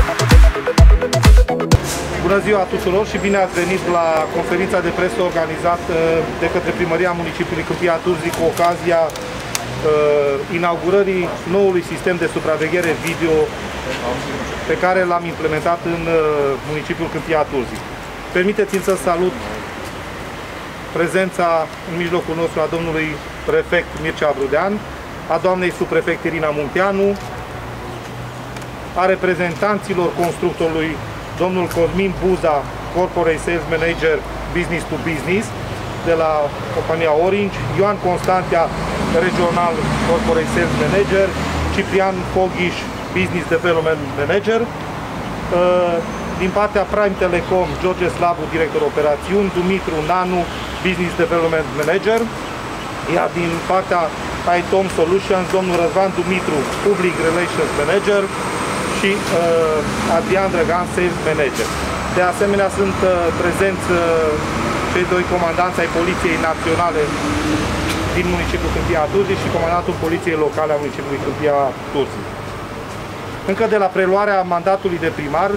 Bună ziua tuturor și bine ați venit la conferința de presă organizată de către Primăria Municipiului Câmpia Turzii cu ocazia inaugurării noului sistem de supraveghere video pe care l-am implementat în municipiul Câmpia Turzii. Permiteți-mi să salut prezența în mijlocul nostru a domnului prefect Mircea Brudean, a doamnei subprefect Irina Munteanu, a reprezentanților constructorului domnul Cosmin Buza, Corporate Sales Manager Business to Business de la compania Orange, Ioan Constantia, Regional Corporate Sales Manager, Ciprian Foghiș, Business Development Manager, din partea Prime Telecom, George Slavu, director operațiuni, Dumitru Nanu, Business Development Manager, iar din partea iTom Solutions, domnul Răzvan Dumitru, Public Relations Manager și Adrian Drăgan, Sales Manager. De asemenea, sunt prezenți cei doi comandanți ai Poliției Naționale din municipiul Câmpia Turzii și comandantul Poliției Locale a municipiului Câmpia Turzii. Încă de la preluarea mandatului de primar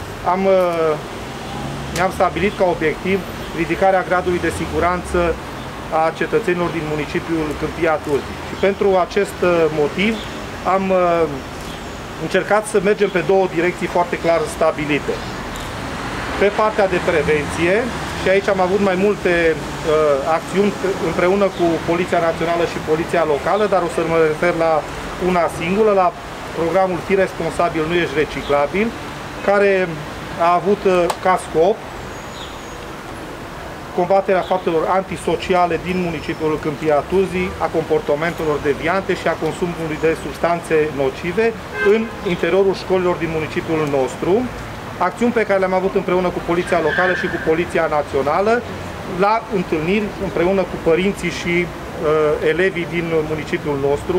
mi-am stabilit ca obiectiv ridicarea gradului de siguranță a cetățenilor din municipiul Câmpia Turzii. Și pentru acest motiv am încercat să mergem pe două direcții foarte clar stabilite. Pe partea de prevenție, și aici am avut mai multe acțiuni împreună cu Poliția Națională și Poliția Locală, dar o să mă refer la una singură, la programul Fii Responsabil, Nu Ești Reciclabil, care a avut ca scop combaterea faptelor antisociale din municipiul Câmpia Turzii, a comportamentelor deviante și a consumului de substanțe nocive în interiorul școlilor din municipiul nostru. Acțiuni pe care le-am avut împreună cu Poliția Locală și cu Poliția Națională, la întâlniri împreună cu părinții și elevii din municipiul nostru.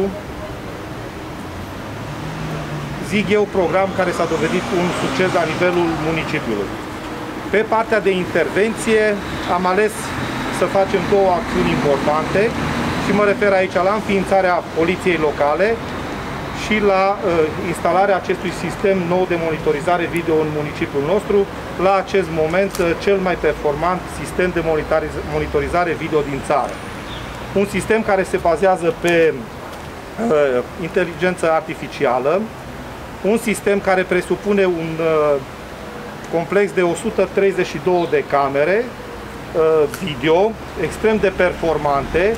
Zic eu, program care s-a dovedit un succes la nivelul municipiului. Pe partea de intervenție am ales să facem două acțiuni importante și mă refer aici la înființarea Poliției Locale și la instalarea acestui sistem nou de monitorizare video în municipiul nostru, la acest moment cel mai performant sistem de monitorizare video din țară. Un sistem care se bazează pe inteligență artificială, un sistem care presupune un complex de 132 de camere video extrem de performante,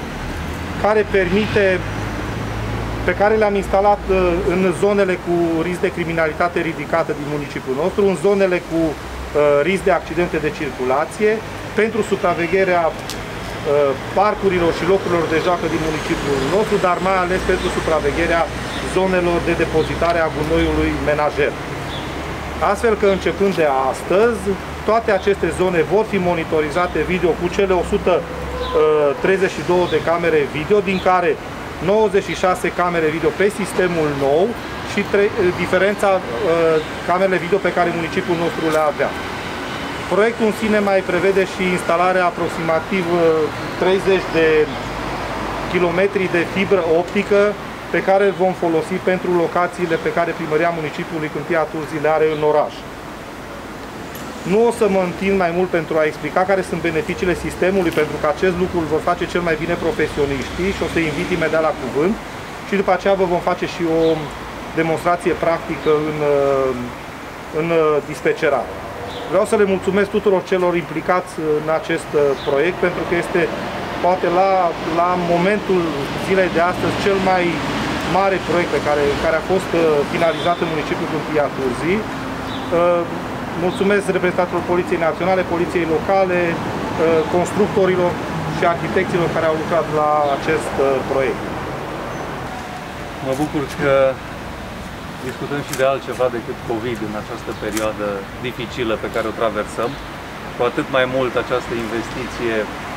pe care le-am instalat în zonele cu risc de criminalitate ridicată din municipiul nostru, în zonele cu risc de accidente de circulație, pentru supravegherea parcurilor și locurilor de joacă din municipiul nostru, dar mai ales pentru supravegherea zonelor de depozitare a gunoiului menajer. Astfel că începând de astăzi, toate aceste zone vor fi monitorizate video cu cele 132 de camere video, din care 96 camere video pe sistemul nou și diferența camerele video pe care municipiul nostru le avea. Proiectul în sine mai prevede și instalarea aproximativ 30 de kilometri de fibră optică pe care îl vom folosi pentru locațiile pe care Primăria Municipiului Câmpia Turzii le are în oraș. Nu o să mă întind mai mult pentru a explica care sunt beneficiile sistemului, pentru că acest lucru îl vor face cel mai bine profesioniștii și o să invit imediat la cuvânt și după aceea vă vom face și o demonstrație practică în dispecerare. Vreau să le mulțumesc tuturor celor implicați în acest proiect, pentru că este poate la momentul zilei de astăzi cel mai mare proiect care a fost finalizat în municipiul Câmpia Turzii. Mulțumesc reprezentanților Poliției Naționale, Poliției Locale, constructorilor și arhitecților care au lucrat la acest proiect. Mă bucur că discutăm și de altceva decât COVID în această perioadă dificilă pe care o traversăm. Cu atât mai mult această investiție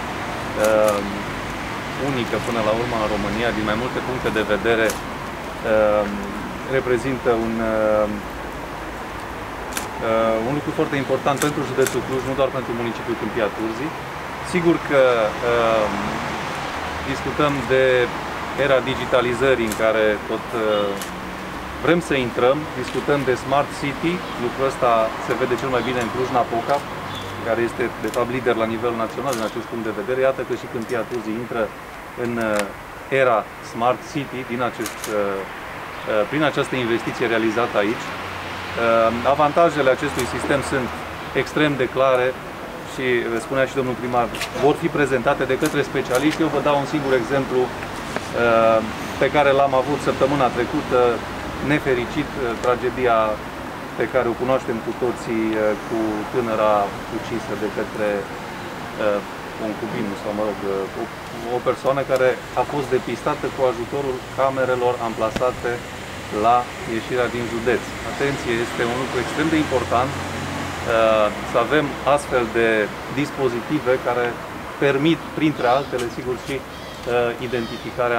unică până la urmă în România, din mai multe puncte de vedere, reprezintă un lucru foarte important pentru județul Cluj, nu doar pentru municipiul Câmpia Turzii. Sigur că discutăm de era digitalizării în care tot Vrem să intrăm, discutăm de Smart City, lucrul ăsta se vede cel mai bine în Cluj-Napoca, care este de fapt lider la nivel național din acest punct de vedere. Iată că și Câmpia Turzii intră în era Smart City prin această investiție realizată aici. Avantajele acestui sistem sunt extrem de clare și, spunea și domnul primar, vor fi prezentate de către specialiști. Eu vă dau un singur exemplu pe care l-am avut săptămâna trecută, nefericit, tragedia pe care o cunoaștem cu toții, cu tânăra ucisă de către concubinul sau, mă rog, o persoană care a fost depistată cu ajutorul camerelor amplasate la ieșirea din județ. Atenție, este un lucru extrem de important să avem astfel de dispozitive care permit, printre altele, sigur, și identificarea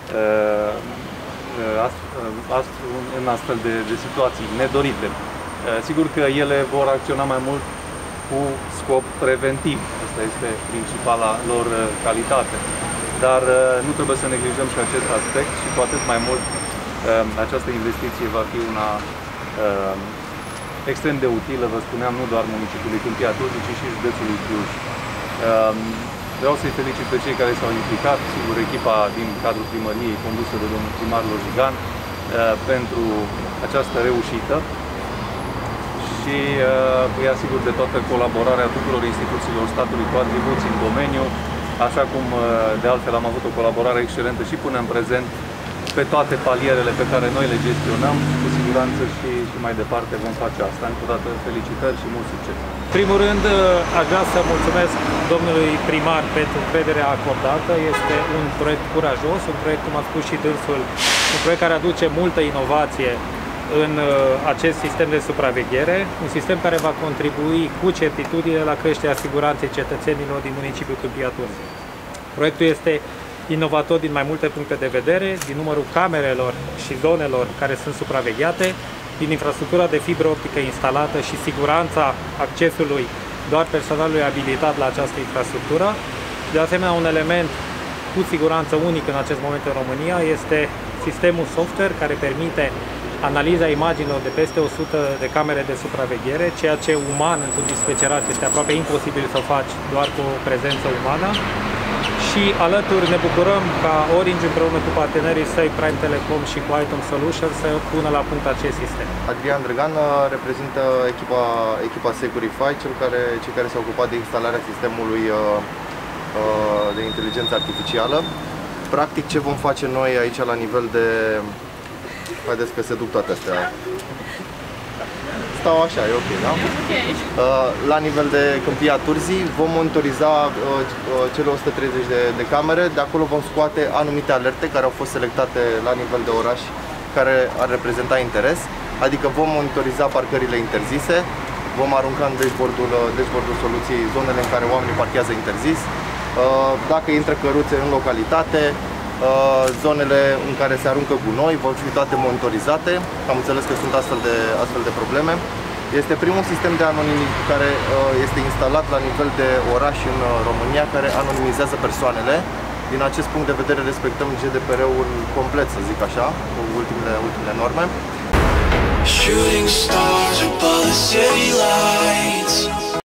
în astfel de situații nedorite. Sigur că ele vor acționa mai mult cu scop preventiv. Asta este principala lor calitate. Dar nu trebuie să neglijăm și acest aspect și cu atât mai mult această investiție va fi una extrem de utilă, vă spuneam, nu doar municipiului Câmpia Turzii, ci și județului Cluj. Vreau să-i felicit pe cei care s-au implicat, sigur, echipa din cadrul primăriei condusă de domnul primar Lojigan, pentru această reușită și îi asigur de toată colaborarea tuturor instituțiilor statului cu atribuții în domeniu, așa cum de altfel am avut o colaborare excelentă și până în prezent pe toate palierele pe care noi le gestionăm, cu siguranță și mai departe vom face asta. Încă o dată felicitări și mult succes! În primul rând, aș vrea să mulțumesc domnului primar pentru încrederea acordată. Este un proiect curajos, un proiect, cum a spus și dânsul, un proiect care aduce multă inovație în acest sistem de supraveghere, un sistem care va contribui cu certitudine la creșterea siguranței cetățenilor din municipiul Câmpia Turzii. Proiectul este inovator din mai multe puncte de vedere, din numărul camerelor și zonelor care sunt supravegheate, din infrastructura de fibră optică instalată și siguranța accesului doar personalului abilitat la această infrastructură. De asemenea, un element cu siguranță unic în acest moment în România este sistemul software care permite analiza imaginilor de peste 100 de camere de supraveghere, ceea ce uman într-un dispecerat este aproape imposibil să faci doar cu o prezență umană. Și alături ne bucurăm ca Orange împreună cu partenerii săi Prime Telecom și cu Item Solutions să pună la punct acest sistem. Adrian Drăgan reprezintă echipa Securify, cei care s-au ocupat de instalarea sistemului de inteligență artificială. Practic, ce vom face noi aici la nivel de... Haideți că se duc toate astea. Stau așa, e ok, da? La nivel de Câmpia Turzii vom monitoriza cele 130 de camere, de acolo vom scoate anumite alerte care au fost selectate la nivel de oraș care ar reprezenta interes, adică vom monitoriza parcările interzise, vom arunca în dashboard-ul soluției zonele în care oamenii parchează interzis, dacă intră căruțe în localitate, zonele în care se aruncă gunoi vor fi toate monitorizate. Am înțeles că sunt astfel de probleme. Este primul sistem de anonimizare care este instalat la nivel de oraș în România, care anonimizează persoanele. Din acest punct de vedere respectăm GDPR-ul complet, să zic așa, cu ultimele norme. Shooting stars above the city lights.